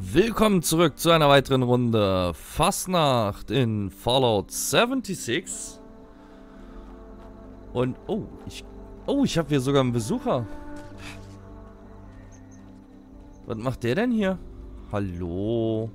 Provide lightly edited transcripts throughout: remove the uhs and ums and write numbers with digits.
Willkommen zurück zu einer weiteren Runde Fastnacht in Fallout 76. Und, ich habe hier sogar einen Besucher. Was macht der denn hier? Hallo?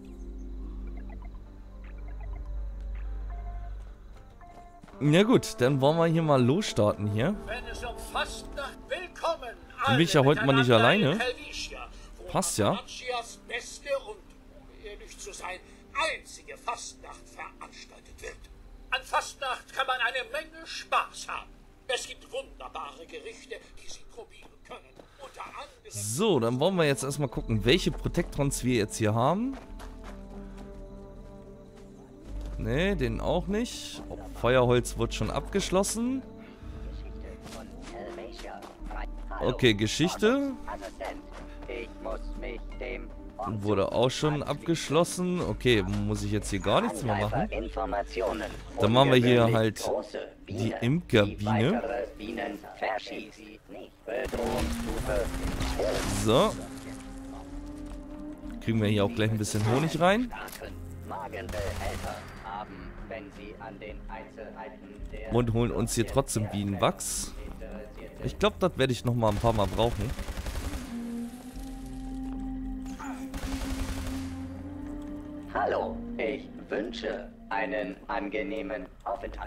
Na gut, dann wollen wir hier mal losstarten hier. Wenn es um Fastnacht willkommen, Dann bin ich ja heute mal nicht alleine. Passt ja. Beste und, um ehrlich zu sein, einzige Fastnacht veranstaltet wird. An Fastnacht kann man eine Menge Spaß haben. Es gibt wunderbare Gerichte, die Sie probieren können. Unter anderem So, dann wollen wir jetzt erstmal gucken, welche Protektrons wir jetzt hier haben. Ne, den auch nicht. Oh, Feuerholz wird schon abgeschlossen. Okay, Geschichte. Wurde auch schon abgeschlossen. Okay, muss ich jetzt hier gar nichts mehr machen. Dann machen wir hier halt die Imkerbiene. So. Kriegen wir hier auch gleich ein bisschen Honig rein. Und holen uns hier trotzdem Bienenwachs. Ich glaube, das werde ich noch mal ein paar Mal brauchen. Hallo, ich wünsche einen angenehmen Aufenthalt.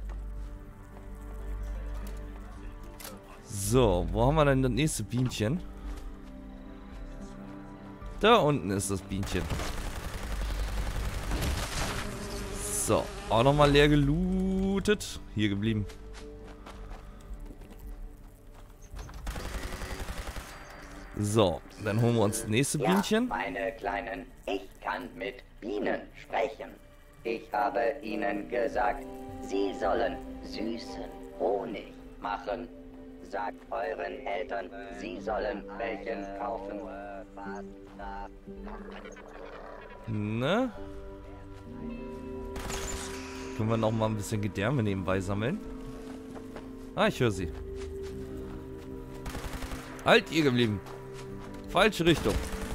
So, wo haben wir denn das nächste Bienchen? Da unten ist das Bienchen. So, auch nochmal leer gelootet. Hier geblieben. So, dann holen wir uns das nächste Bienchen. Ja, meine Kleinen, ich kann mit Bienen sprechen. Ich habe ihnen gesagt, sie sollen süßen Honig machen. Sagt euren Eltern, sie sollen welchen kaufen. Ne? Können wir noch mal ein bisschen Gedärme nebenbei sammeln? Ah, ich höre sie. Halt, ihr geblieben. Falsche Richtung.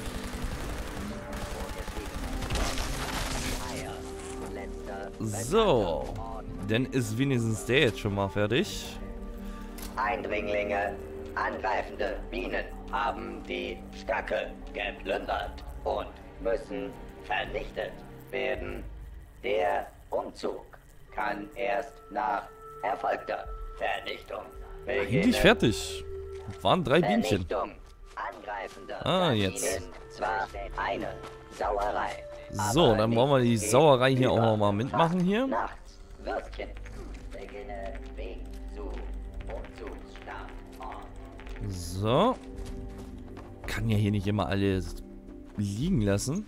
So. Dann ist wenigstens der jetzt schon mal fertig. Eindringlinge, angreifende Bienen haben die Stöcke geplündert und müssen vernichtet werden. Der Umzug kann erst nach erfolgter Vernichtung beginnen. Eigentlich fertig. Das waren 3 Bienchen. Vernichtung angreifender Ah, jetzt. Bienen, zwar eine Sauerei. So, aber dann wollen wir die nicht Sauerei hier auch über noch mal mitmachen hier. Nachts Würstchen. Beginne Weg zu Umzugsstandort. So. Kann ja hier nicht immer alles liegen lassen.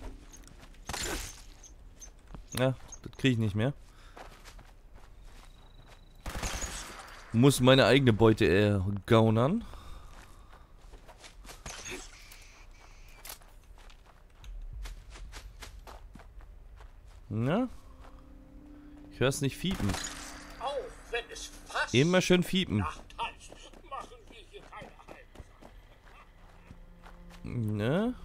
Ja, das kriege ich nicht mehr. Muss meine eigene Beute gaunern. Na? Ich höre es nicht fiepen. auch wenn es fast Immer schön fiepen. Nacht heißt, machen wir hier keine Halbzeit. Ne?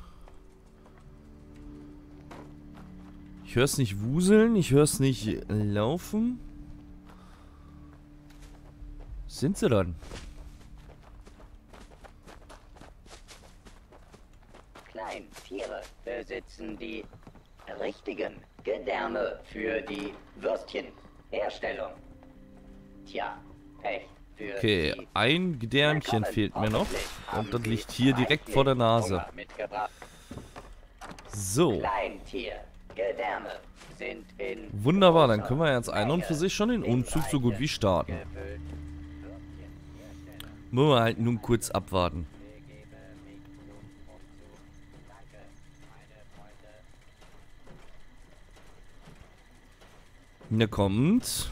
Ich höre es nicht wuseln, ich höre es nicht laufen. Sind sie dann? Kleintiere besitzen die richtigen Gedärme für die Würstchenherstellung. Tja, Pech für Okay, die. ein Gedärmchen fehlt mir noch. Und das liegt hier direkt vor der Nase. Mitgebracht. So. Kleintiergedärme sind in Wunderbar, dann können wir jetzt ein und für sich schon den Umzug so gut wie starten. gefüllt. Müssen wir halt nun kurz abwarten. Der kommt.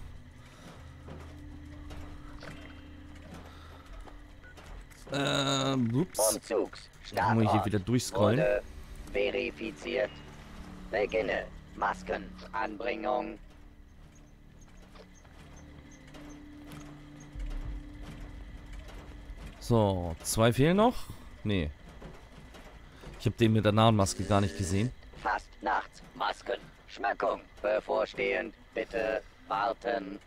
Ups. Dann muss ich hier wieder durchscrollen. Wurde verifiziert. Beginne Maskenanbringung. So, 2 fehlen noch. Nee. Ich habe den mit der Nahenmaske gar nicht gesehen. Fastnachtsmasken. Schmückung bevorstehend. Bitte warten.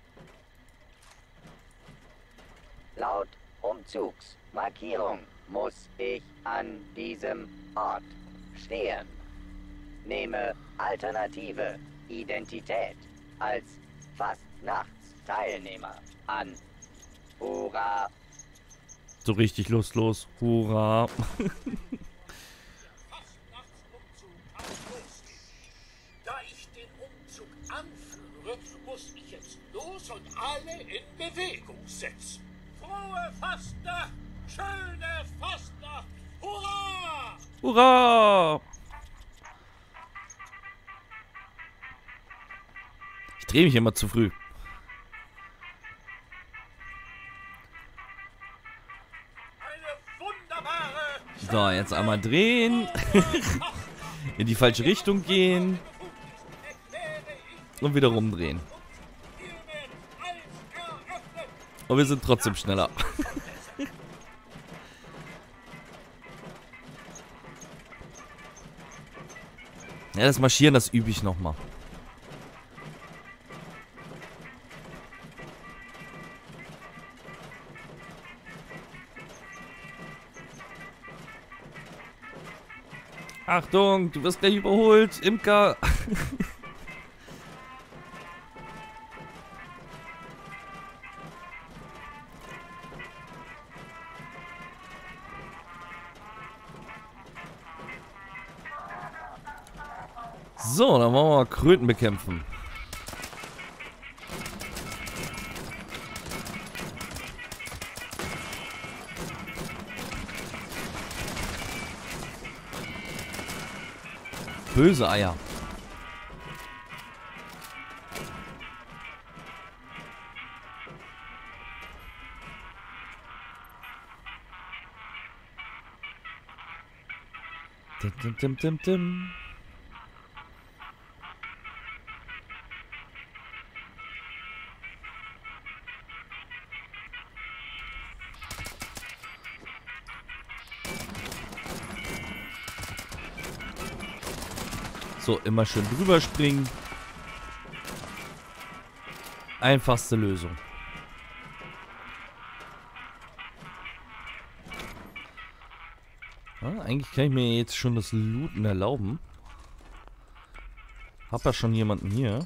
Laut Umzugsmarkierung muss ich an diesem Ort stehen. Nehme alternative Identität als Fastnachtsteilnehmer an. Hurra! So richtig lustlos. Hurra! Da ich den Umzug anführe, muss ich jetzt los und alle in Bewegung setzen. Frohe Fastnacht! Schöne Fastnacht! Hurra! Hurra! Ich drehe mich immer zu früh. Eine wunderbare... So, jetzt einmal drehen. In die falsche Richtung gehen. Und wieder rumdrehen. Und wir sind trotzdem schneller. Ja, das Marschieren, das übe ich nochmal. Achtung, du wirst gleich überholt, Imker. So, dann wollen wir mal Kröten bekämpfen. Böse Eier. Dim, dim, dim, dim, dim. So, immer schön drüber springen. Einfachste Lösung. Ja, eigentlich kann ich mir jetzt schon das Looten erlauben. Hab ja schon jemanden hier.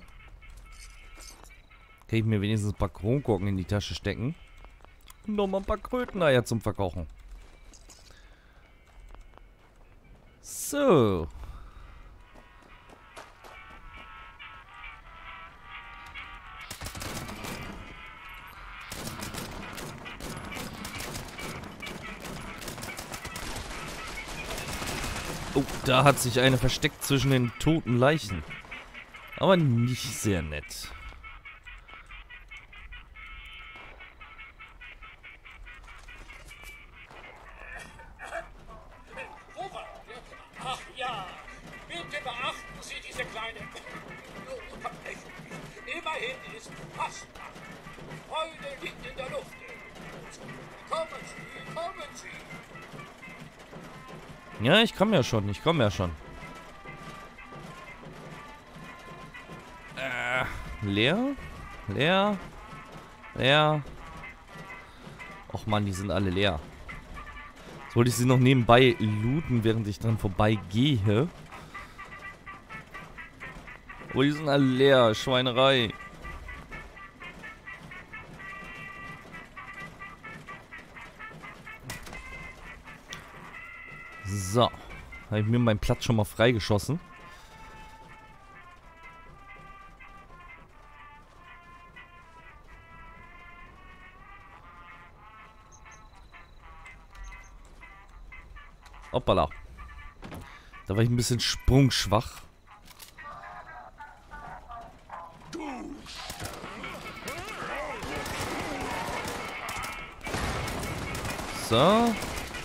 Kann ich mir wenigstens ein paar Kronkorken in die Tasche stecken. Und nochmal ein paar Kröteneier zum Verkochen. So. Oh, da hat sich eine versteckt zwischen den toten Leichen. Aber nicht sehr nett. Robert! Ach ja, bitte beachten Sie diese kleine Unterbrechung. Immerhin ist Fastnacht. Freude liegt in der Luft. Kommen Sie, kommen Sie. Ja, ich komme ja schon, leer? Leer? Leer? Och man, die sind alle leer. Jetzt wollte ich sie noch nebenbei looten, während ich dran vorbeigehe. Aber die sind alle leer, Schweinerei. So. Habe ich mir meinen Platz schon mal freigeschossen. Hoppala. Da war ich ein bisschen sprungschwach. So.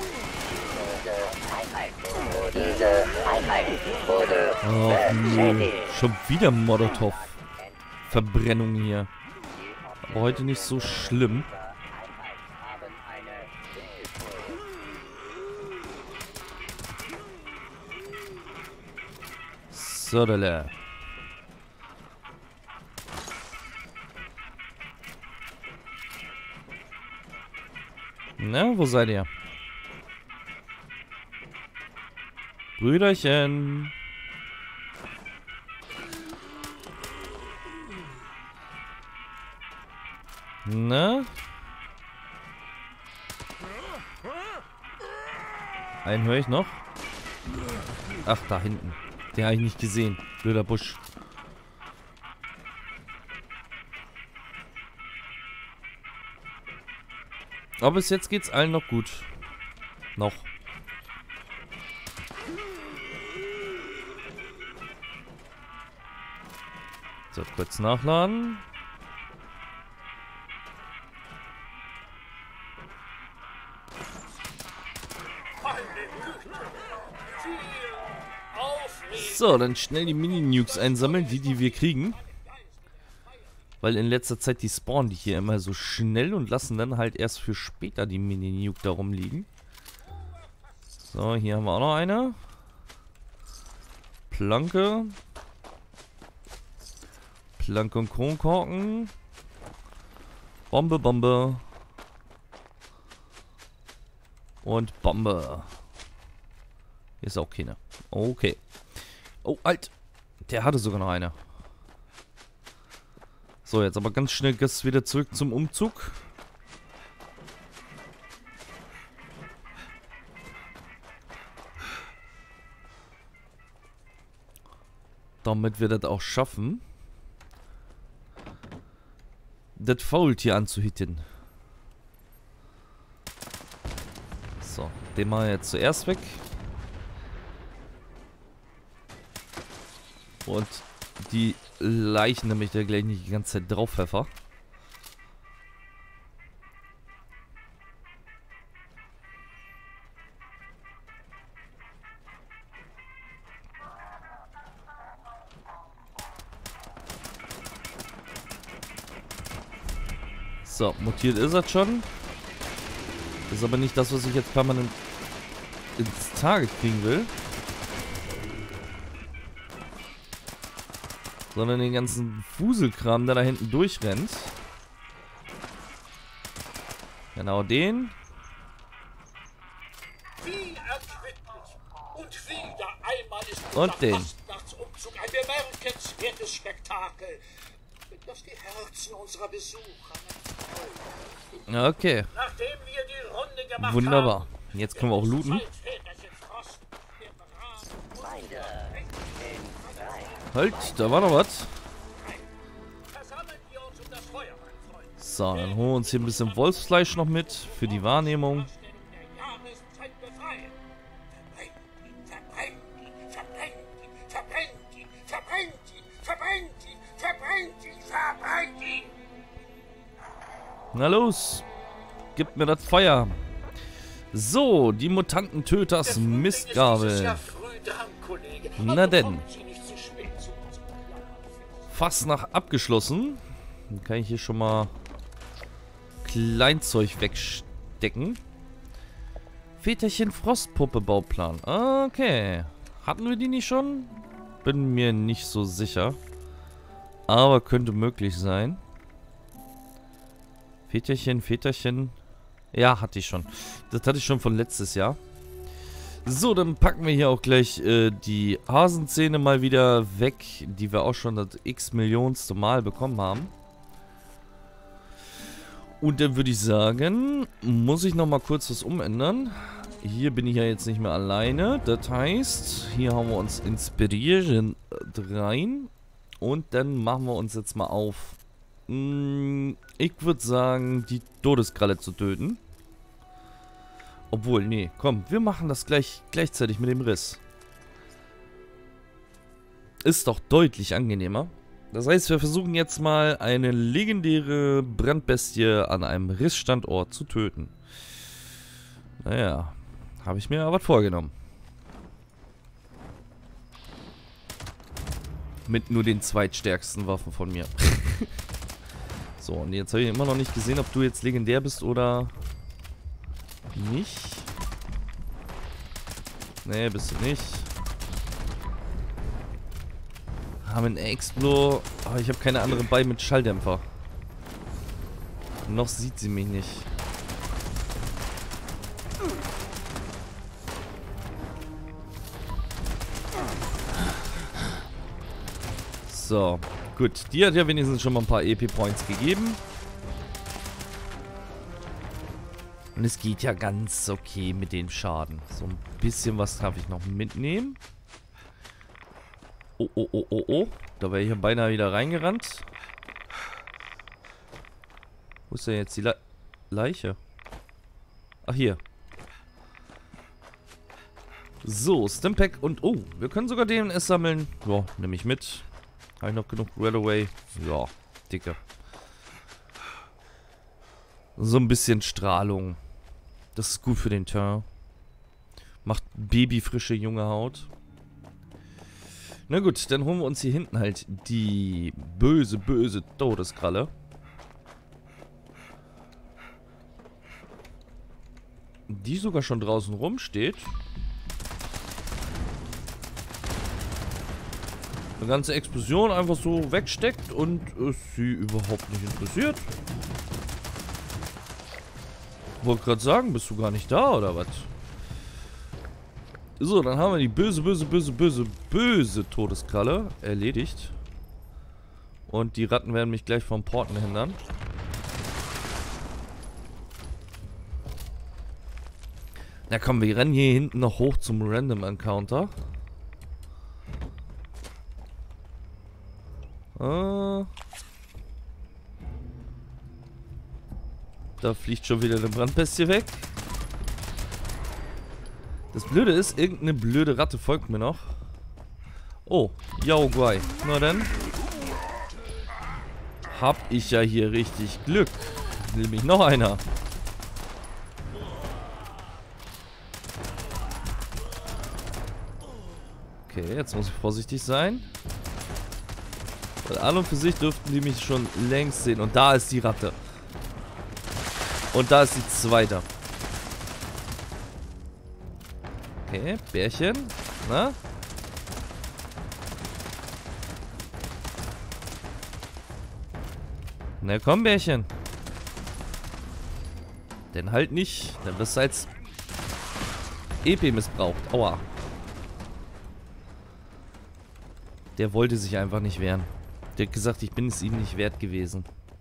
Diese Einheit wurde Oh, nö. Schon wieder Molotow. Verbrennung hier. Aber heute nicht so schlimm. Sodele. Na, wo seid ihr? Brüderchen. Na? Einen höre ich noch. Ach, da hinten. Den habe ich nicht gesehen. Blöder Busch. Aber bis jetzt geht's allen noch gut. Noch. So, kurz nachladen. So, dann schnell die Mini-Nukes einsammeln, die wir kriegen. Weil in letzter Zeit die spawnen die hier immer so schnell und lassen dann halt erst für später die Mini-Nuke da rumliegen. So, hier haben wir auch noch eine. Planke. Planke und Kronkorken. Bombe, Bombe. Und Bombe. Hier ist auch keine. Okay. Oh, alt. Der hatte sogar noch eine. So, jetzt aber ganz schnell wieder zurück zum Umzug. Damit wir das auch schaffen, das Faultier anzuhitten. So, den machen wir jetzt zuerst weg. Und die Leichen nämlich da gleich nicht die ganze Zeit drauf pfeffer. So, mutiert ist er schon. Ist aber nicht das, was ich jetzt permanent ins Target kriegen will. Sondern den ganzen Fuselkram, der da hinten durchrennt. Genau den. Und den. Ein bemerkenswertes Spektakel, das die Herzen unserer Besucher. Okay. Nachdem wir die Runde gemacht wunderbar. haben, Jetzt können wir auch looten. Halt, da war noch was. So, dann holen wir uns hier ein bisschen Wolfsfleisch noch mit für die Wahrnehmung. Na los, gib mir das Feuer. So, die Mutantentöters Mistgabel. Na denn. Fastnacht abgeschlossen. Dann kann ich hier schon mal Kleinzeug wegstecken. Väterchen Frostpuppe Bauplan. Okay. Hatten wir die nicht schon? Bin mir nicht so sicher. Aber könnte möglich sein. Väterchen. Ja, hatte ich schon. Das hatte ich schon von letztes Jahr. So, dann packen wir hier auch gleich die Hasenzähne mal wieder weg, die wir auch schon das x-millionste Mal bekommen haben. Und dann würde ich sagen, muss ich nochmal kurz was umändern. Hier bin ich ja jetzt nicht mehr alleine. Das heißt, hier haben wir uns Inspirieren rein. Und dann machen wir uns jetzt mal auf. Ich würde sagen, die Todeskralle zu töten. Obwohl, nee, komm, wir machen das gleichzeitig mit dem Riss. Ist doch deutlich angenehmer. Das heißt, wir versuchen jetzt mal eine legendäre Brandbestie an einem Rissstandort zu töten. Naja, habe ich mir aber vorgenommen. Mit nur den zweitstärksten Waffen von mir. So, und jetzt habe ich immer noch nicht gesehen, ob du jetzt legendär bist oder nicht. Nee, bist du nicht. haben einen Explo, aber ich habe keine andere bei mit Schalldämpfer. Noch sieht sie mich nicht. So, gut. Die hat ja wenigstens schon mal ein paar EP-Points gegeben. Und es geht ja ganz okay mit dem Schaden. So ein bisschen was darf ich noch mitnehmen. Oh, oh, oh, oh, oh. Da wäre ich ja beinahe wieder reingerannt. Wo ist denn jetzt die Leiche? Ach, hier. So, Stimpack und... Oh, wir können sogar DNS sammeln. Ja, nehme ich mit. Habe ich noch genug Railway? Ja, dicke. So ein bisschen Strahlung. Das ist gut für den Teint. Macht babyfrische junge Haut. Na gut, dann holen wir uns hier hinten halt die böse, böse Todeskralle. Die sogar schon draußen rumsteht. Eine ganze Explosion einfach so wegsteckt und es sie überhaupt nicht interessiert. Wollte gerade sagen, bist du gar nicht da oder was? So, dann haben wir die böse, böse, böse, böse, böse Todeskralle erledigt. Und die Ratten werden mich gleich vom Porten hindern. Na komm, wir rennen hier hinten noch hoch zum Random Encounter. Da fliegt schon wieder eine Brandbestie weg. Das Blöde ist, irgendeine blöde Ratte folgt mir noch. Oh, Yao Guai. Na dann. Hab ich ja hier richtig Glück. Nämlich noch einer. Okay, jetzt muss ich vorsichtig sein. Weil an und für sich dürften die mich schon längst sehen. Und da ist die Ratte. Und da ist die zweite. Okay, Bärchen. Na? Na komm, Bärchen. Denn halt nicht. Dann wirst du als EP missbraucht. Aua. Der wollte sich einfach nicht wehren. Der hat gesagt, ich bin es ihm nicht wert gewesen.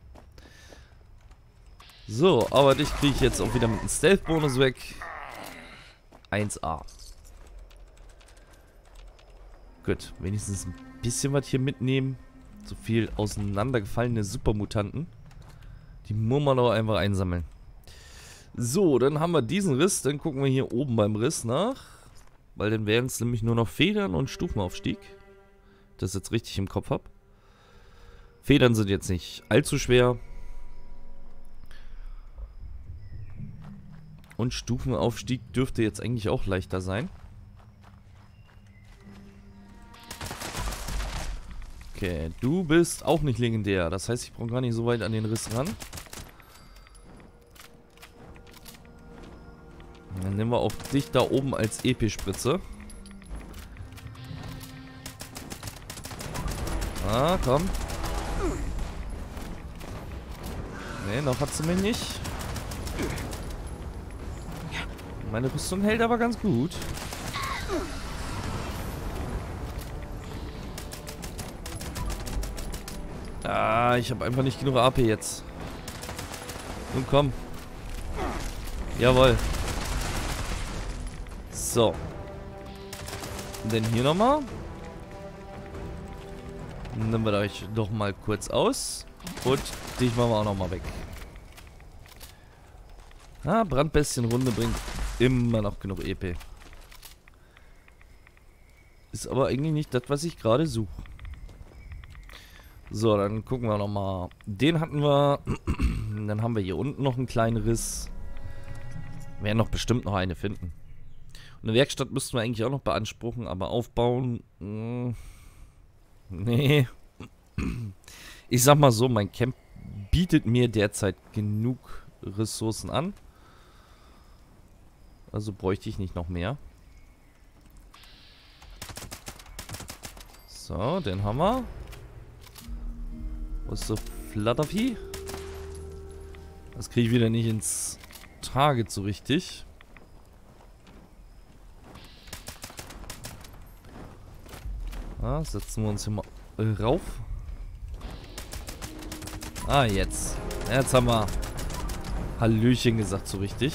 So, aber dich kriege ich jetzt auch wieder mit einem Stealth-Bonus weg. 1A. Gut, wenigstens ein bisschen was hier mitnehmen. So viel auseinandergefallene Supermutanten. Die muss man auch einfach einsammeln. So, dann haben wir diesen Riss. Dann gucken wir hier oben beim Riss nach. Weil dann wären es nämlich nur noch Federn und Stufenaufstieg. Das jetzt richtig im Kopf habe. Federn sind jetzt nicht allzu schwer. Und Stufenaufstieg dürfte jetzt eigentlich auch leichter sein. Okay, du bist auch nicht legendär. Das heißt, ich brauche gar nicht so weit an den Riss ran. Dann nehmen wir auch dich da oben als EP-Spritze. Ah, komm. Ne, noch hat sie mich nicht. Meine Rüstung hält aber ganz gut. Ah, ich habe einfach nicht genug AP jetzt. Nun komm. Jawohl. So. Und dann hier nochmal. Nehmen wir euch doch mal kurz aus. Und dich machen wir auch nochmal weg. Ah, Brandbestien-Runde bringt immer noch genug EP. Ist aber eigentlich nicht das, was ich gerade suche. So, dann gucken wir nochmal. Den hatten wir. Dann haben wir hier unten noch einen kleinen Riss. Wir werden noch bestimmt noch eine finden. Und eine Werkstatt müssten wir eigentlich auch noch beanspruchen, aber aufbauen. Nee. Ich sag mal so, mein Camp bietet mir derzeit genug Ressourcen an. Also bräuchte ich nicht noch mehr. So, den haben wir. Wo ist so Flattervieh? Das kriege ich wieder nicht ins Target so richtig. Ah, setzen wir uns hier mal rauf. Ah, jetzt. Jetzt haben wir Hallöchen gesagt, so richtig.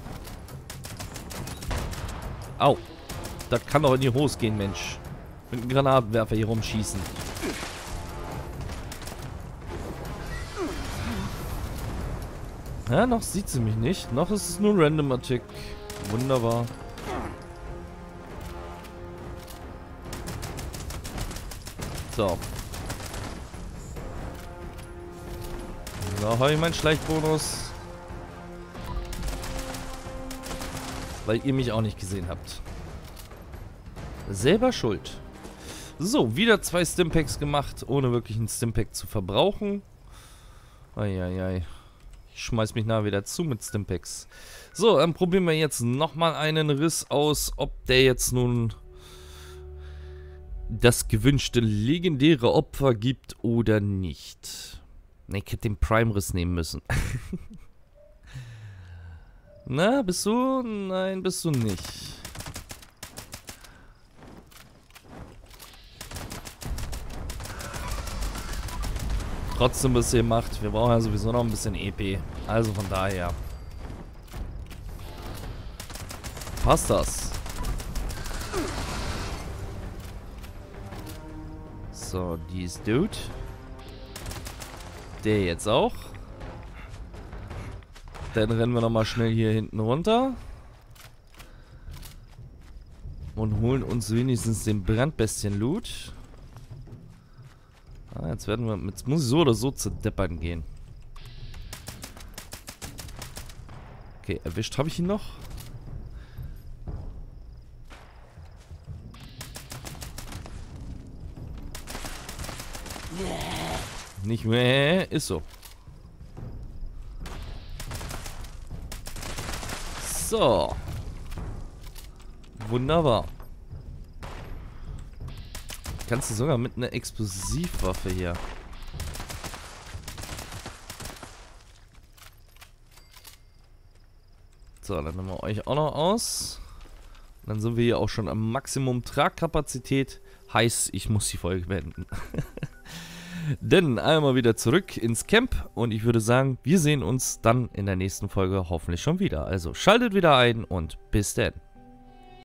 Au. Das kann doch in die Hose gehen, Mensch. Mit einem Granatenwerfer hier rumschießen. Ja, noch sieht sie mich nicht. Noch ist es nur Random Attack. Wunderbar. So. Da habe ich meinen Schleichbonus. Weil ihr mich auch nicht gesehen habt. Selber schuld. So, wieder 2 Stimpaks gemacht, ohne wirklich einen Stimpak zu verbrauchen. Eieiei. Ich schmeiß mich nachher wieder zu mit Stimpaks. So, dann probieren wir jetzt nochmal einen Riss aus, ob der jetzt nun das gewünschte legendäre Opfer gibt oder nicht. Ne, ich hätte den Prime-Riss nehmen müssen. Na, bist du? Nein, bist du nicht. Trotzdem bist du gemacht. Wir brauchen ja sowieso noch ein bisschen EP. Also von daher. Passt das. So, die ist Dude. Der jetzt auch. Dann rennen wir nochmal schnell hier hinten runter. Und holen uns wenigstens den Brandbestien-Loot. Ah, jetzt werden wir. Jetzt muss ich so oder so zu deppern gehen. Okay, erwischt habe ich ihn noch. Nicht mehr, ist so. So. Wunderbar. Kannst du sogar mit einer Explosivwaffe hier. So, dann nehmen wir euch auch noch aus. Dann sind wir hier auch schon am Maximum Tragkapazität. Heißt, ich muss die Folge beenden. Denn einmal wieder zurück ins Camp. Und ich würde sagen, wir sehen uns dann in der nächsten Folge hoffentlich schon wieder. Also schaltet wieder ein und bis dann.